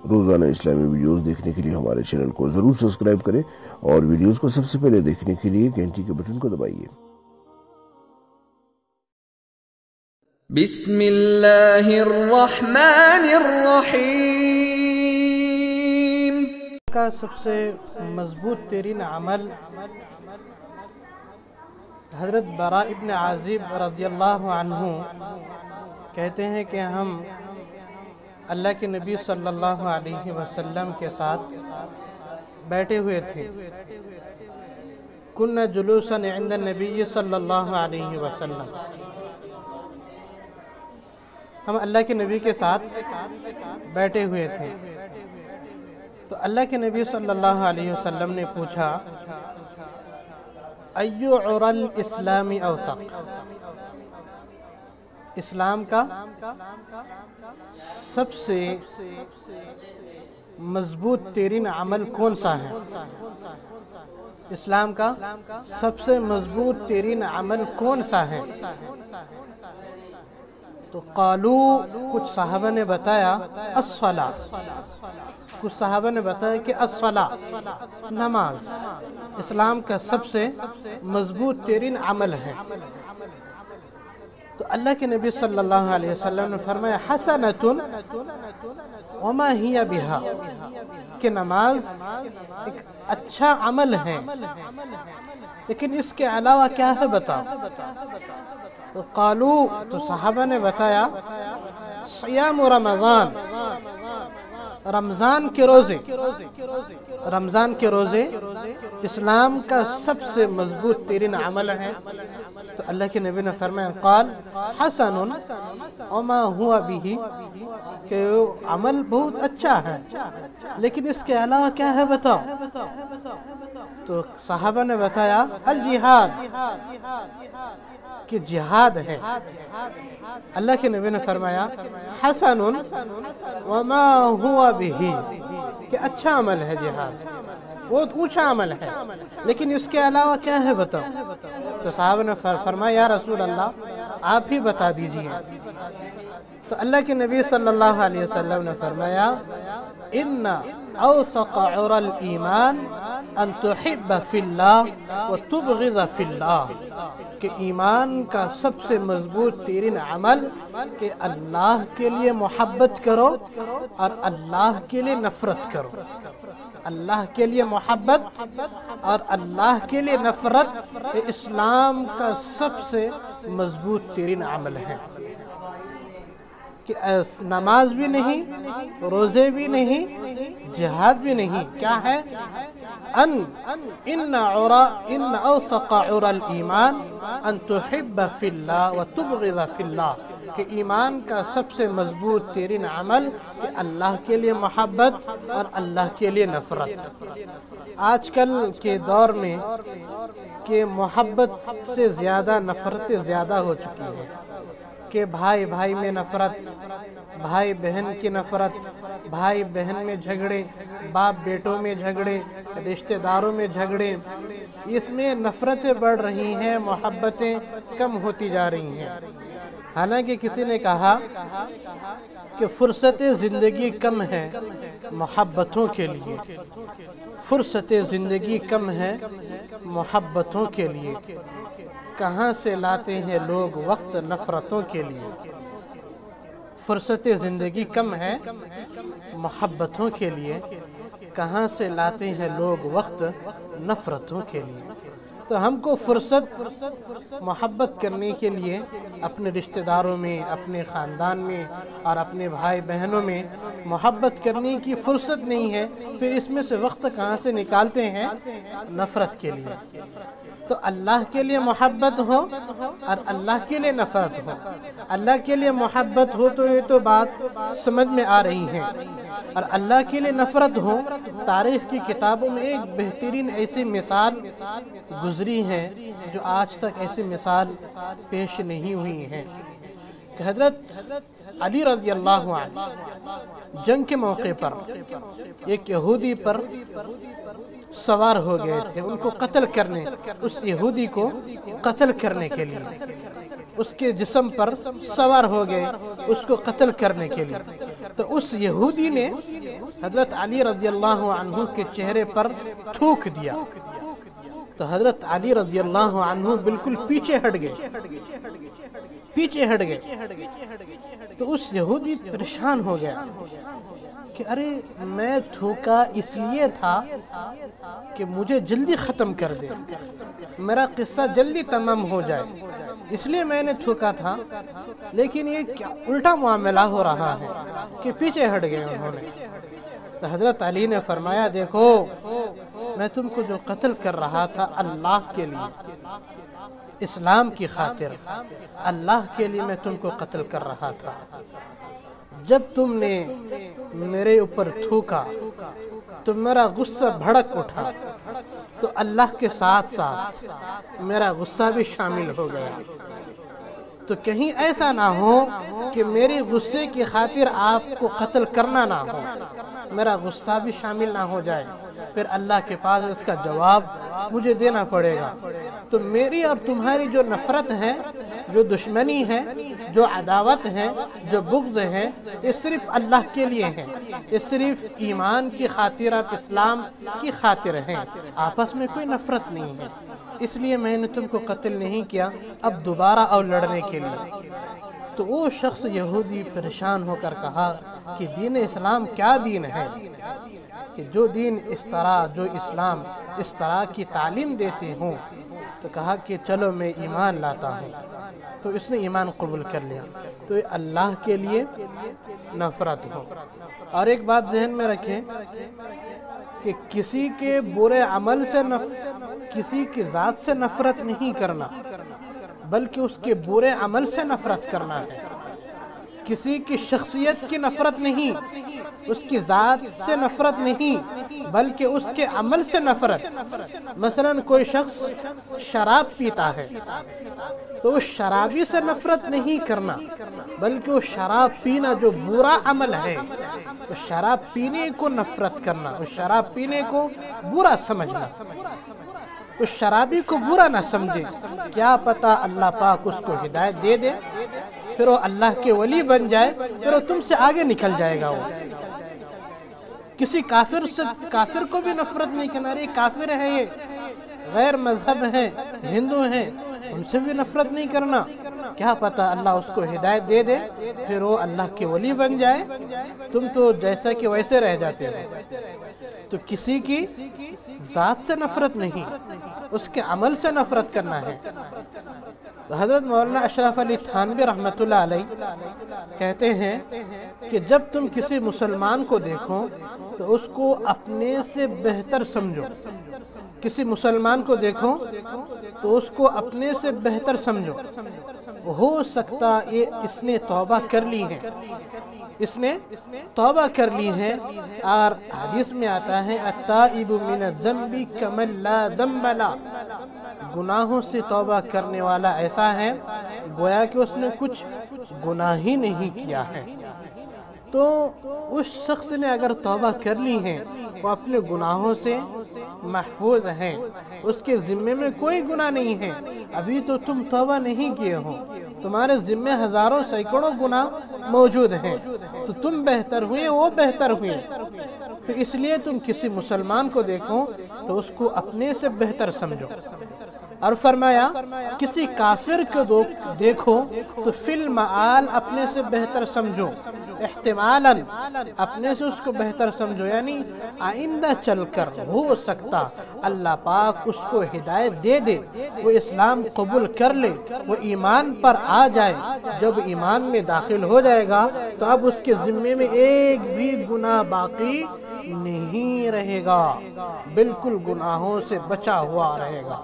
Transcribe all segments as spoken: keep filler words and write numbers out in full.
روزانہ اسلامی ویڈیوز دیکھنے کے لیے ہمارے چینل کو ضرور سبسکرائب کریں اور ویڈیوز کو سب سے پہلے دیکھنے کے لیے گھنٹی کے بٹن کو دبائیے۔ بسم اللہ الرحمن الرحیم۔ کا سب سے مضبوط ترین عمل حضرت براء ابن عازب رضی اللہ عنہ کہتے ہیں کہ ہم اللہ کے نبی صلی اللہ علیہ وسلم کے ساتھ بیٹھے ہوئے تھے۔ کننا جلوسا عند النبی صلی اللہ علیہ وسلم، ہم اللہ کے نبی کے ساتھ بیٹھے ہوئے تھے تو اللہ کے نبی صلی اللہ علیہ وسلم نے پوچھا ایو عُرَى الاسلام اوثق، اسلام کا سب سے مضبوط ترین عمل کون سا ہے؟ اسلام کا سب سے مضبوط ترین عمل کون سا ہے؟ تو قالو، کچھ صحابہ نے بتایا الصلاۃ، کچھ صحابہ نے بتایا کہ الصلاۃ، نماز اسلام کا سب سے مضبوط ترین عمل ہے۔ تو اللہ کے نبی صلی اللہ علیہ وسلم نے فرمایا حسنۃ وما ہی بہا، کہ نماز ایک اچھا عمل ہے لیکن اس کے علاوہ کیا ہے بتاؤ؟ تو قالو، تو صحابہ نے بتایا صیام رمضان، رمضان کے روزے، رمضان کے روزے اسلام کا سب سے مضبوط ترین عمل ہے۔ تو اللہ کے نبی نے فرمایا قال حسن وما ہوا بھی، کہ وہ عمل بہت اچھا ہے لیکن اس کے علاوہ کیا ہے بتاؤ؟ تو صحابہ نے بتایا الجہاد، کہ جہاد ہے۔ اللہ کے نبی نے فرمایا حسن وما ہوا بھی، کہ اچھا عمل ہے جہاد، بہت اونچا عمل ہے لیکن اس کے علاوہ کیا ہے بتاؤ؟ تو صحابہ نے فرمایا یا رسول اللہ آپ ہی بتا دیجئے۔ تو اللہ کے نبی صلی اللہ علیہ وسلم نے فرمایا ان اوثق عُرَى الایمان ان تحب فی اللہ وتبغض فی اللہ، کہ ایمان کا سب سے مضبوط ترین عمل کہ اللہ کے لیے محبت کرو اور اللہ کے لیے نفرت کرو، اللہ کے لیے محبت اور اللہ کے لیے نفرت اسلام کا سب سے مضبوط ترین عمل ہے۔ کہ نماز بھی نہیں، روزے بھی نہیں، جہاد بھی نہیں، کیا ہے؟ ان ان عُرَى ان اوثق عُرَى الایمان ان تحب فی اللہ وتبغض فی اللہ، کہ ایمان کا سب سے مضبوط ترین عمل کہ اللہ کے لیے محبت اور اللہ کے لیے نفرت۔ آج کل کے دور میں کہ محبت سے زیادہ نفرتیں زیادہ ہو چکی ہیں، کہ بھائی بھائی میں نفرت، بھائی بہن کی نفرت، بھائی بہن میں جھگڑے، باپ بیٹوں میں جھگڑے، رشتہ داروں میں جھگڑے، اس میں نفرتیں بڑھ رہی ہیں، محبتیں کم ہوتی جا رہی ہیں۔ حالانکہ کسی نے کہا کہ فرصت زندگی کم ہے محبتوں کے لیے، فرصت زندگی کم ہے محبتوں کے لیے، کہاں سے لاتے ہیں لوگ وقت نفرتوں کے لیے؟ فرصت زندگی کم ہے محبتوں کے لیے، کہاں سے لاتے ہیں لوگ وقت نفرتوں کے لیے؟ تو ہم کو فرصت محبت کرنے کے لیے اپنے رشتہ داروں میں، اپنے خاندان میں اور اپنے بھائی بہنوں میں محبت کرنے کی فرصت نہیں ہے، پھر اس میں سے وقت کہاں سے نکالتے ہیں؟ نفرت کے لیے۔ تو اللہ کے لیے محبت ہو اور اللہ کے لیے نفرت ہو۔ اللہ کے لیے محبت ہو تو یہ تو بات سمجھ میں آ رہی ہے، اور اللہ کے لیے نفرت ہو، تاریخ کی کتابوں میں ایک بہترین ایسی مثال گزری ہے جو آج تک ایسی مثال پیش نہیں ہوئی ہے، کہ حضرت علی رضی اللہ عنہ جنگ کے موقع پر ایک یہودی پر سوار ہو گئے تھے، ان کو قتل کرنے، اس یہودی کو قتل کرنے کے لیے۔ اس کے جسم پر سوار ہو گئے اس کو قتل کرنے کے لیے۔ تو اس یہودی نے حضرت علی رضی اللہ عنہ کے چہرے پر تھوک دیا، تو حضرت علی رضی اللہ عنہ بالکل پیچھے ہٹ گئے پیچھے ہٹ گئے تو اس یہودی پریشان ہو گیا کہ ارے میں تھوکا اس لیے تھا کہ مجھے جلدی ختم کر دے، میرا قصہ جلدی تمام ہو جائے، اس لیے میں نے تھوکا تھا، لیکن یہ کیا الٹا معاملہ ہو رہا ہے کہ پیچھے ہٹ گئے انہوں نے۔ تو حضرت علی نے فرمایا دیکھو میں تم کو جو قتل کر رہا تھا اللہ کے لیے، اسلام کی خاطر، اللہ کے لیے میں تم کو قتل کر رہا تھا۔ جب تم نے میرے اوپر تھوکا تو میرا غصہ بھڑک اٹھا، تو اللہ کے ساتھ ساتھ میرا غصہ بھی شامل ہو گیا۔ تو کہیں ایسا نہ ہو کہ میری غصے کی خاطر آپ کو قتل کرنا نہ ہو، میرا غصہ بھی شامل نہ ہو جائے، پھر اللہ کے پاس اس کا جواب مجھے دینا پڑے گا۔ تو میری اور تمہاری جو نفرت ہے، جو دشمنی ہے، جو عداوت ہے، جو بغض ہے، یہ صرف اللہ کے لیے ہے، یہ صرف ایمان کی خاطر اور اسلام کی خاطر ہے، آپس میں کوئی نفرت نہیں ہے، اس لیے میں نے تم کو قتل نہیں کیا اب دوبارہ اور لڑنے کے لیے۔ تو وہ شخص یہودی پریشان ہو کر کہا کہ دین اسلام کیا دین ہے کہ جو دین اس طرح، جو اسلام اس طرح کی تعلیم دیتے ہوں۔ تو کہا کہ چلو میں ایمان لاتا ہوں، تو اس نے ایمان قبول کر لیا۔ تو یہ اللہ کے لیے نفرت ہو۔ اور ایک بات ذہن میں رکھیں کہ کسی کے برے عمل سے نف... کسی کی ذات سے نفرت نہیں کرنا، بلکہ اس کے برے عمل سے نفرت کرنا ہے۔ کسی کی شخصیت کی نفرت نہیں، اس کی ذات سے نفرت نہیں، بلکہ اس کے عمل سے نفرت۔ مثلا کوئی شخص شراب پیتا ہے تو اس شرابی سے نفرت نہیں کرنا، بلکہ اس شراب پینا جو برا عمل ہے، اس شراب پینے کو نفرت کرنا، اس شراب پینے کو برا سمجھنا۔ اس شرابی کو برا نہ سمجھے، کیا پتہ اللہ پاک اس کو ہدایت دے دے، پھر وہ اللہ کے ولی بن جائے، پھر وہ تم سے آگے نکل جائے گا۔ وہ کسی کافر سے کافر کو بھی نفرت نہیں کرنا، یہ کافر ہے، یہ غیر مذہب ہیں، ہندو ہیں، ان سے بھی نفرت نہیں کرنا، کیا پتہ اللہ اس کو ہدایت دے دے، پھر وہ اللہ کے ولی بن جائے، تم تو جیسا کہ ویسے رہ جاتے ہو۔ تو کسی کی ذات سے نفرت نہیں، اس کے عمل سے نفرت کرنا ہے۔ تو حضرت مولانا اشرف علی تھانوی رحمۃ اللہ علیہ کہتے ہیں کہ جب تم کسی مسلمان کو دیکھو تو اس کو اپنے سے بہتر سمجھو۔ کسی مسلمان کو دیکھو تو اس کو اپنے سے بہتر سمجھو۔ ہو سکتا یہ اس نے توبہ کر لی ہے، اس نے توبہ کر لی ہے، اور حدیث میں آتا ہے التائب من الذنب کمن لا ذنب له، گناہوں سے توبہ کرنے والا ایسا ہے گویا کہ اس نے کچھ گناہ ہی نہیں کیا ہے۔ تو اس شخص نے اگر توبہ کر لی ہے، وہ اپنے گناہوں سے محفوظ ہیں، اس کے ذمے میں کوئی گناہ نہیں ہے۔ ابھی تو تم توبہ نہیں کیے ہو، تمہارے ذمے ہزاروں سینکڑوں گناہ موجود ہیں، تو تم بہتر ہوئے، وہ بہتر ہوئے۔ تو اس لیے تم کسی مسلمان کو دیکھو تو اس کو اپنے سے بہتر سمجھو۔ اور فرمایا کسی کافر کو دیکھو تو فی المعال اپنے سے بہتر سمجھو، احتمالاً اپنے سے اس کو بہتر سمجھو، یعنی آئندہ چل کر ہو سکتا اللہ پاک اس کو ہدایت دے دے، وہ اسلام قبول کر لے، وہ ایمان پر آ جائے۔ جب ایمان میں داخل ہو جائے گا تو اب اس کے ذمے میں ایک بھی گناہ باقی نہیں رہے گا، بالکل گناہوں سے بچا ہوا رہے گا۔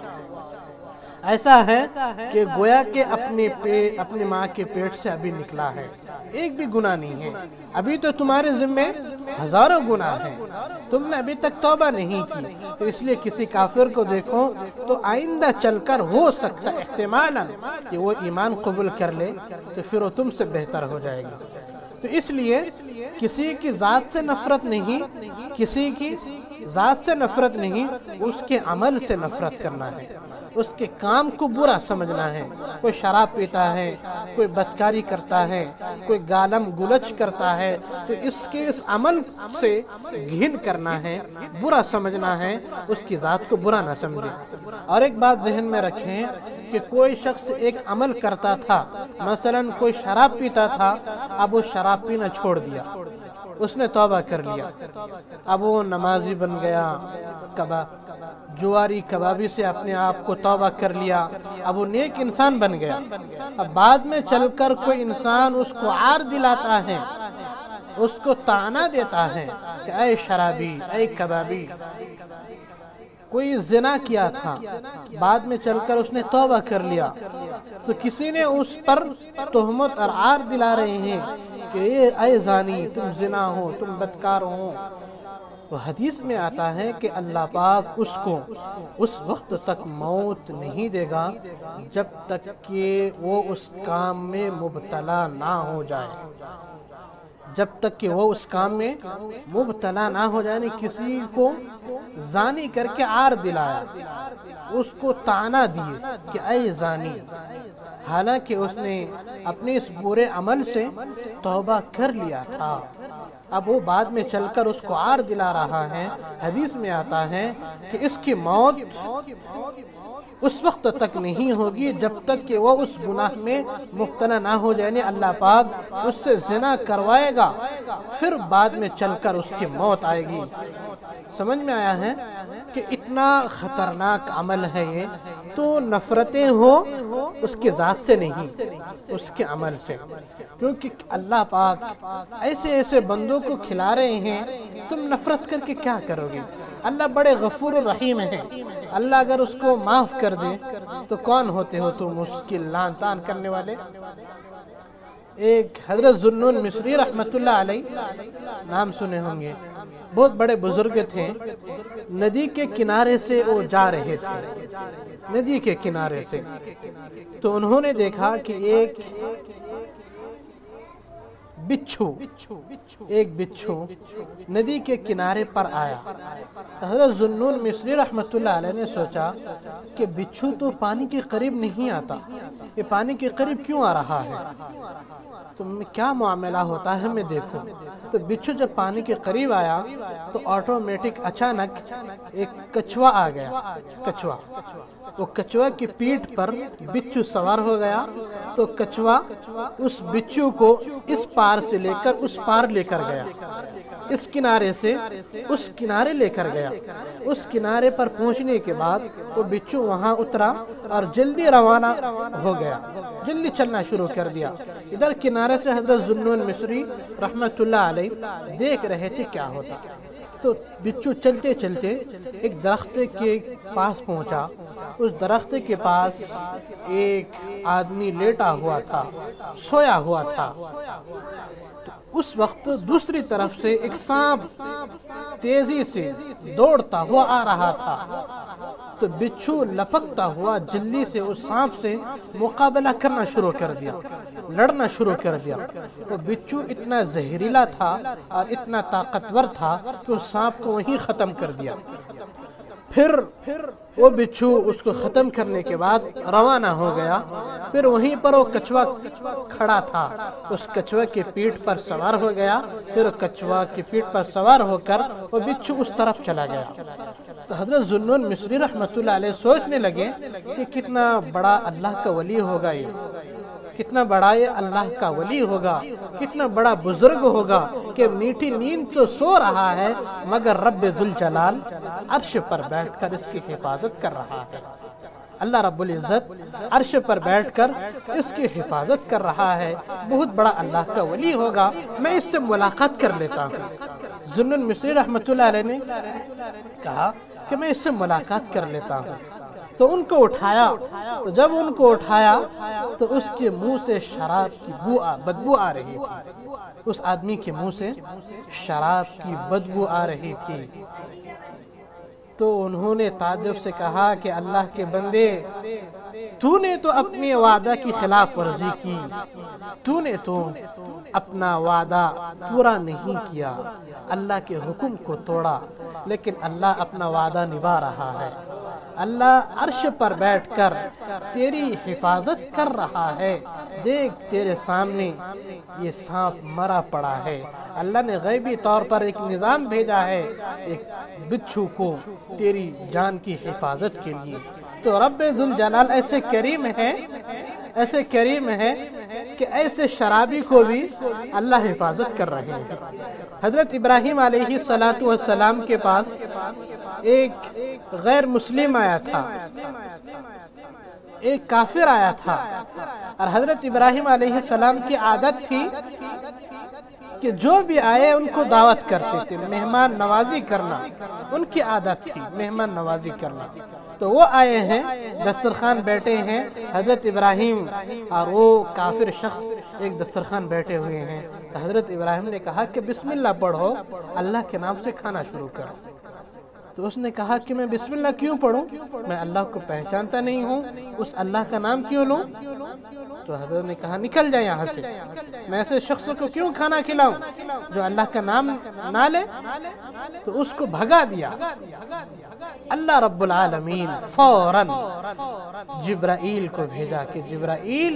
ایسا ہے کہ گویا کہ اپنے پیٹ اپنی ماں کے پیٹ سے ابھی نکلا ہے، ایک بھی گناہ نہیں ہے، ابھی تو تمہارے ذمے ہزاروں گناہ ہیں، تم نے ابھی تک توبہ نہیں کی۔ تو اس لیے کسی کافر کو دیکھو تو آئندہ چل کر ہو سکتا احتمالاً کہ وہ ایمان قبول کر لے، تو پھر وہ تم سے بہتر ہو جائے گا۔ تو اس لیے کسی کی ذات سے نفرت نہیں، کسی کی ذات سے نفرت نہیں، اس کے عمل سے نفرت کرنا ہے، اس کے کام کو برا سمجھنا ہے۔ کوئی شراب پیتا ہے، کوئی بدکاری کرتا ہے، کوئی گالم گلچ کرتا ہے، تو اس کے اس عمل سے گھن کرنا ہے، برا سمجھنا ہے، اس کی ذات کو برا نہ سمجھے۔ اور ایک بات ذہن میں رکھیں کہ کوئی شخص ایک عمل کرتا تھا، مثلا کوئی شراب پیتا تھا، اب وہ شراب پینا چھوڑ دیا، اس نے توبہ کر لیا، اب وہ نمازی بن گیا، کبا جواری کبابی سے اپنے آپ کو توبہ کر لیا، اب وہ نیک انسان بن گیا۔ اب بعد میں چل کر کوئی انسان اس کو عار دلاتا ہے، اس کو طعنہ دیتا ہے کہ اے شرابی، اے کبابی۔ کوئی زنا کیا تھا، بعد میں چل کر اس نے توبہ کر لیا، تو کسی نے اس پر تہمت اور عار دلا رہے ہیں کہ اے زانی، تم زنا ہو، تم بدکار ہو۔ وہ حدیث میں آتا ہے کہ اللہ پاک اس کو اس وقت تک موت نہیں دے گا جب تک کہ وہ اس کام میں مبتلا نہ ہو جائے، جب تک کہ وہ اس کام میں مبتلا نہ ہو جائے۔ یعنی کسی کو زانی کر کے عار دلایا، اس کو طعنہ دیے کہ اے زانی، حالانکہ اس نے اپنے اس برے عمل سے توبہ کر لیا تھا، اب وہ بعد میں چل کر اس کو عار دلا رہا ہے۔ حدیث میں آتا ہے کہ اس کی موت اس وقت تک نہیں ہوگی جب تک کہ وہ اس گناہ میں مبتلا نہ ہو جائے، یعنی اللہ پاک اس سے زنا کروائے گا، پھر بعد میں چل کر اس کی موت آئے گی۔ سمجھ میں آیا ہے کہ اتنا خطرناک عمل ہے یہ، تو نفرتیں ہو اس کی ذات سے نہیں، اس کے عمل سے، کیونکہ اللہ پاک ایسے ایسے بندوں کو کھلا رہے ہیں، تم نفرت کر کے کیا کرو گے؟ اللہ بڑے غفور الرحیم ہیں، اللہ اگر اس کو معاف کر دے تو کون ہوتے ہو تم اس کی لعن طعن کرنے والے؟ ایک حضرت ذوالنون مصری رحمت اللہ علیہ، نام سنے ہوں گے، بہت بڑے بزرگ تھے، ندی کے کنارے سے وہ جا رہے تھے، ندی کے کنارے سے، تو انہوں نے دیکھا کہ ایک بچھو ایک بچھو ندی کے کنارے پر آیا۔ حضرت ذوالنون مصری رحمت اللہ علیہ نے سوچا کہ بچھو تو پانی کے قریب نہیں آتا، یہ پانی کے قریب کیوں آ رہا ہے؟ تو کیا معاملہ ہوتا ہے میں دیکھوں۔ تو بچھو جب پانی کے قریب آیا تو آٹومیٹک اچانک ایک کچھوا آ گیا، کچھوا وہ کچھوا کی پیٹھ پر بچھو سوار ہو گیا، تو کچھوا اس بچھو کو اس پار سے لے کر اس پار لے کر گیا، اس کنارے سے اس کنارے لے کر گیا۔ اس کنارے پر پہنچنے کے بعد وہ بچھو وہاں اترا اور جلدی روانہ ہو گیا، جلدی چلنا شروع کر دیا۔ ادھر کنارے سے حضرت ذوالنون مصری رحمت اللہ علیہ دیکھ رہے تھے کیا ہوتا۔ تو بچھو چلتے چلتے ایک درخت کے پاس پہنچا، اس درخت کے پاس ایک آدمی لیٹا ہوا تھا، سویا ہوا تھا۔ اس وقت دوسری طرف سے ایک سانپ تیزی سے دوڑتا ہوا آ رہا تھا، تو بچھو لپکتا ہوا جلدی سے اس سانپ سے مقابلہ کرنا شروع کر دیا، لڑنا شروع کر دیا۔ وہ بچھو اتنا زہریلا تھا اور اتنا طاقتور تھا کہ اس سانپ کو وہیں ختم کر دیا۔ پھر وہ بچھو اس کو ختم کرنے کے بعد روانہ ہو گیا۔ پھر وہیں پر وہ کچھوا کھڑا تھا، اس کچھوا کی پیٹھ پر سوار ہو گیا، پھر کچھوا کی پیٹھ پر سوار ہو کر وہ بچھو اس طرف چلا گیا۔ تو حضرت ذوالنون مصری رحمت اللہ علیہ سوچنے لگے کہ کتنا بڑا اللہ کا ولی ہوگا، یہ کتنا بڑا یہ اللہ کا ولی ہوگا، کتنا بڑا بزرگ ہوگا کہ میٹھی نیند تو سو رہا ہے مگر رب ذوالجلال عرش پر بیٹھ کر اس کی حفاظت کر رہا ہے۔ اللہ رب العزت عرش پر بیٹھ کر اس کی حفاظت کر رہا ہے، بہت بڑا اللہ کا ولی ہوگا، میں اس سے ملاقات کر لیتا ہوں۔ ذوالنون مصری رحمت اللہ علیہ نے کہا کہ میں اس سے ملاقات کر لیتا ہوں۔ تو ان کو اٹھایا، تو جب ان کو اٹھایا تو اس کے منہ سے شراب کی بو بدبو آ رہی تھی، اس آدمی کے منہ سے شراب کی بدبو آ رہی تھی۔ تو انہوں نے تعجب سے کہا کہ اللہ کے بندے، تو نے تو اپنے وعدہ کی خلاف ورزی کی، تو نے تو اپنا وعدہ پورا نہیں کیا، اللہ کے حکم کو توڑا، لیکن اللہ اپنا وعدہ نبھا رہا ہے۔ اللہ عرش پر بیٹھ کر تیری حفاظت کر رہا ہے۔ دیکھ تیرے سامنے یہ سانپ مرا پڑا ہے، اللہ نے غیبی طور پر ایک نظام بھیجا ہے ایک بچھو کو تیری جان کی حفاظت کے لیے۔ تو رب ذوالجلال ایسے کریم ہے، ایسے کریم ہے کہ ایسے شرابی کو بھی اللہ حفاظت کر رہے ہیں۔ حضرت ابراہیم علیہ السلام کے پاس ایک غیر مسلم آیا تھا، ایک کافر آیا تھا، اور حضرت ابراہیم علیہ السلام کی عادت تھی کہ جو بھی آئے ان کو دعوت کرتے تھے، مہمان نوازی کرنا ان کی عادت تھی، مہمان نوازی کرنا۔ تو وہ آئے ہیں، دسترخوان بیٹھے ہیں، حضرت ابراہیم اور وہ کافر شخص ایک دسترخوان بیٹھے ہوئے ہیں۔ تو حضرت ابراہیم نے کہا کہ بسم اللہ پڑھو، اللہ کے نام سے کھانا شروع کرو۔ تو اس نے کہا کہ میں بسم اللہ کیوں پڑھوں، میں اللہ کو پہچانتا نہیں ہوں، اس اللہ کا نام کیوں لوں؟ تو حضرت نے کہا نکل جائے یہاں سے، میں ایسے شخص کو کیوں کھانا کھلاؤں جو اللہ کا نام نہ لے؟ تو اس کو بھگا دیا۔ اللہ رب العالمین فوراً جبرائیل کو بھیجا کہ جبرائیل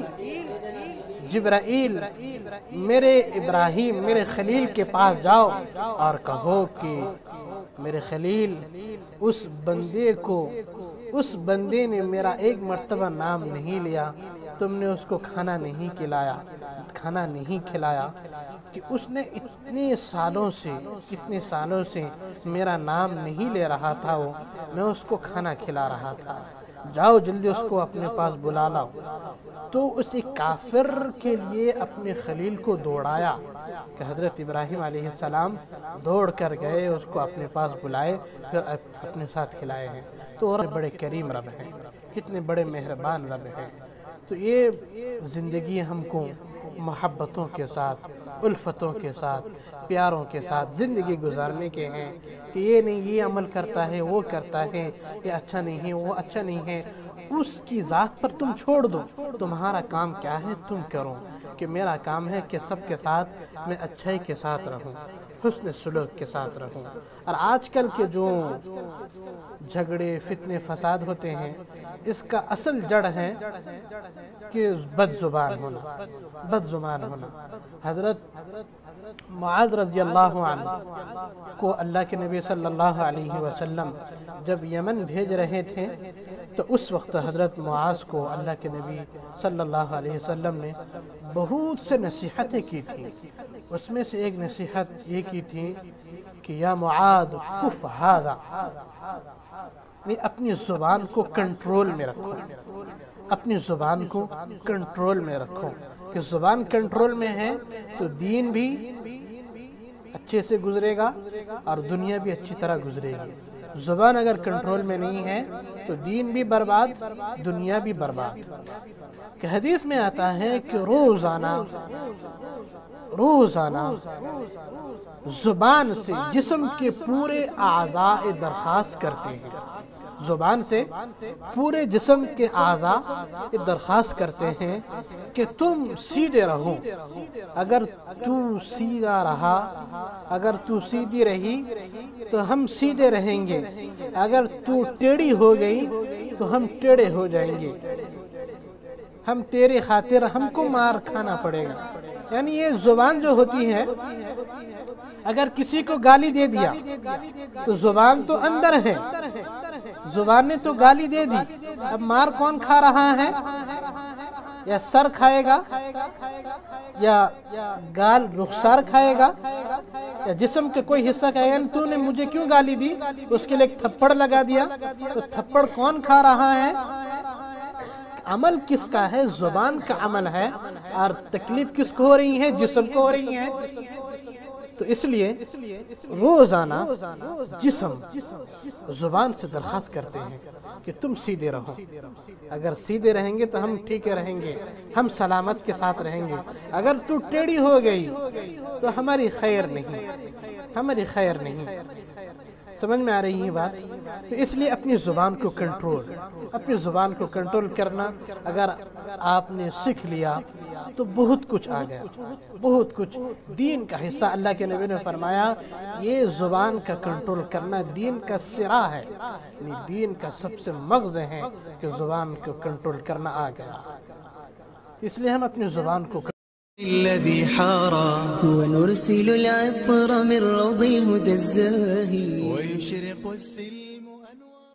جبرائیل میرے ابراہیم میرے خلیل کے پاس جاؤ اور کہو کہ میرے خلیل اس بندے کو اس بندے نے میرا ایک مرتبہ نام نہیں لیا، تم نے اس کو کھانا نہیں کھلایا کھانا نہیں کھلایا کہ اس نے اتنے سالوں سے کتنے سالوں سے میرا نام نہیں لے رہا تھا، وہ میں اس کو کھانا کھلا رہا تھا، جاؤ جلدی اس کو اپنے پاس بلا لاؤ۔ تو اسی کافر کے لیے اپنے خلیل کو دوڑایا کہ حضرت ابراہیم علیہ السلام دوڑ کر گئے، اس کو اپنے پاس بلائے، پھر اپنے ساتھ کھلائے ہیں۔ تو اور بڑے کریم رب ہیں، کتنے بڑے مہربان رب ہیں۔ تو یہ زندگی ہم کو محبتوں کے ساتھ، الفتوں کے ساتھ، پیاروں کے ساتھ زندگی گزارنے کے ہیں کہ یہ نہیں یہ عمل کرتا ہے وہ کرتا ہے، یہ اچھا نہیں ہے وہ اچھا نہیں ہے، اس کی ذات پر تم چھوڑ دو، تمہارا کام کیا ہے تم کرو، کہ میرا کام ہے کہ سب کے ساتھ میں اچھائی کے ساتھ رہوں، حسن سلوک کے ساتھ رہوں۔ اور آج کل کے جو جھگڑے فتنے فساد ہوتے ہیں، اس کا اصل جڑ ہے کہ بد زبان ہونا بد زبان ہونا حضرت معاذ رضی اللہ عنہ کو اللہ کے نبی صلی اللہ علیہ وسلم جب یمن بھیج رہے تھے تو اس وقت حضرت معاذ کو اللہ کے نبی صلی اللہ علیہ وسلم نے بہت سے نصیحتیں کی تھی۔ اس میں سے ایک نصیحت یہ کی تھی کہ یا معاذ کف ھذا، اپنی زبان کو کنٹرول میں رکھو، اپنی زبان کو کنٹرول میں رکھو، کہ زبان کنٹرول میں ہے تو دین بھی اچھے سے گزرے گا اور دنیا بھی اچھی طرح گزرے گی۔ زبان اگر کنٹرول میں نہیں ہے تو دین بھی برباد، دنیا بھی برباد۔ کہ حدیث میں آتا ہے کہ روزانہ روزانہ زبان سے جسم کے پورے اعضاء درخواست کرتے ہیں، زبان سے پورے جسم کے اعضاء درخواست کرتے ہیں کہ تم سیدھے رہو، اگر تو سیدھا رہا اگر تو سیدھی رہی تو ہم سیدھے رہیں گے، اگر تو ٹیڑھی ہو گئی تو ہم ٹیڑھے ہو جائیں گے، ہم تیرے خاطر ہم کو مار کھانا پڑے گا۔ یعنی یہ زبان جو ہوتی ہے، اگر کسی کو گالی دے دیا تو زبان تو اندر ہے، زبان نے تو گالی دے دی، اب مار کون کھا رہا ہے؟ یا سر کھائے گا یا گال رخسار کھائے گا یا جسم کے کوئی حصہ کھائے گا؟ تو نے مجھے کیوں گالی دی؟ اس کے لیے ایک تھپڑ لگا دیا، تو تھپڑ کون کھا رہا ہے؟ عمل کس کا ہے؟ زبان کا عمل ہے، اور تکلیف کس کو ہو رہی ہے؟ جسم کو ہو رہی ہے۔ تو اس لیے روزانہ جسم زبان سے درخواست کرتے ہیں کہ تم سیدھے رہو، اگر سیدھے رہیں گے تو ہم ٹھیک رہیں گے، ہم سلامت کے ساتھ رہیں گے، اگر تو ٹیڑھی ہو گئی تو ہماری خیر نہیں ہماری خیر نہیں سمجھ میں آ رہی ہے بات؟ تو اس لیے اپنی زبان کو کنٹرول اپنی زبان کو کنٹرول کرنا اگر آپ نے سیکھ لیا تو بہت کچھ آ گیا، بہت کچھ دین کا حصہ۔ اللہ کے نبی نے فرمایا یہ زبان کا کنٹرول کرنا دین کا سرا ہے، یعنی دین کا سب سے مغز ہے کہ زبان کو کنٹرول کرنا آ گیا۔ اس لیے ہم اپنی زبان کو الذي حارى ونرسل العطر من روض الهدى الزاهي ويشرق السلم أنوار